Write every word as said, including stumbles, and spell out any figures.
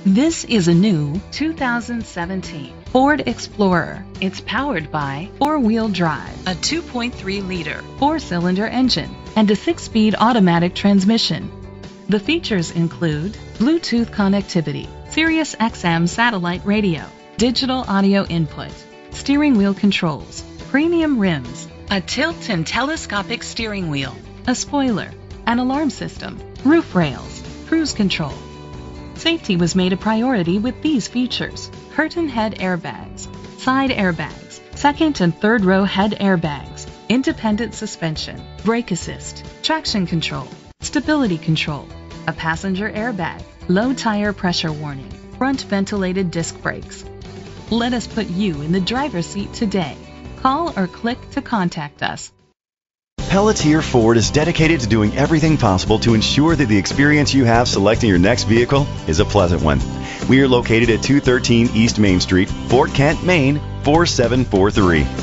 This is a new two thousand seventeen Ford Explorer. It's powered by four-wheel drive, a two point three liter four-cylinder engine, and a six-speed automatic transmission. The features include Bluetooth connectivity, Sirius X M satellite radio, digital audio input, steering wheel controls, premium rims, a tilt and telescopic steering wheel, a spoiler, an alarm system, roof rails, cruise control. Safety was made a priority with these features: curtain head airbags, side airbags, second and third row head airbags, independent suspension, brake assist, traction control, stability control, a passenger airbag, low tire pressure warning, front ventilated disc brakes. Let us put you in the driver's seat today. Call or click to contact us. Pelletier Ford is dedicated to doing everything possible to ensure that the experience you have selecting your next vehicle is a pleasant one. We are located at two thirteen East Main Street, Fort Kent, Maine, four seven four three.